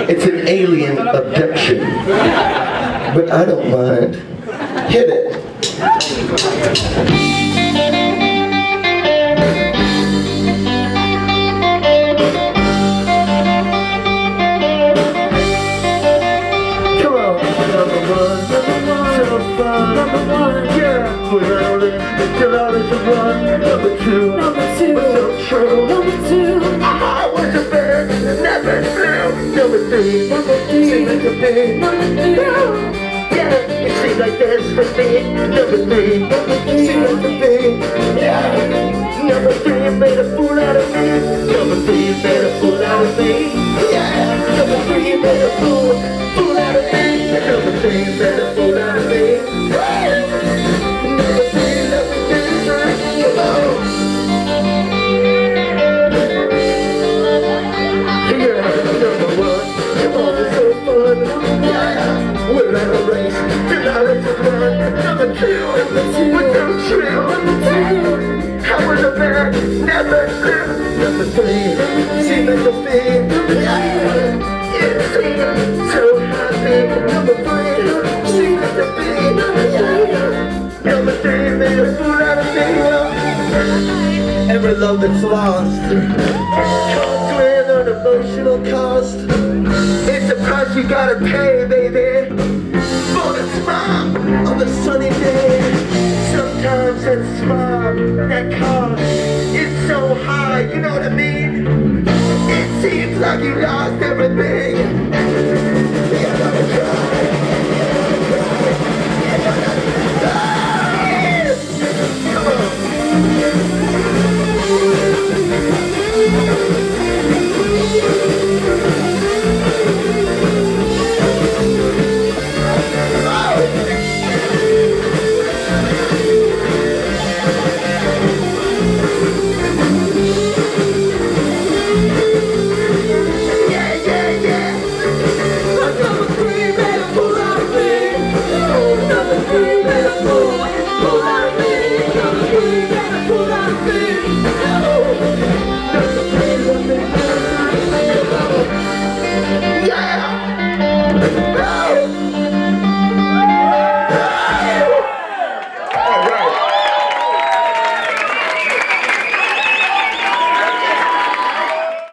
It's an alien abduction. But I don't mind. Hit it. Come on. Number one, so fun. Number one, yeah. We're rolling, till all is a run. Number two, was so true. Number two, I was a bird, never flew. Number three, seemed like a big. Number three, yeah, it seemed like this for me. Number three, seemed like a big. Yeah, number three made a fool out of me. Number three made a fool out of me. Yeah, number three made a fool out of me. Number three made a fool out of me. Number three, come on. Yeah, number one, come on, it's so fun. Yeah, we're at a race, and now it's a run. Number two, was so true. I was a man, never flew. Number three, seemed like a big. Yeah, it seemed so happy. Number three, seemed like a big. Yeah, number three made a fool out of me. Every love that's lost comes with an emotional cost. It's the price you gotta pay, baby, for the smile of a sunny day. Sometimes that smile, that cost, it's so high, you know what I mean? It seems like you lost everything.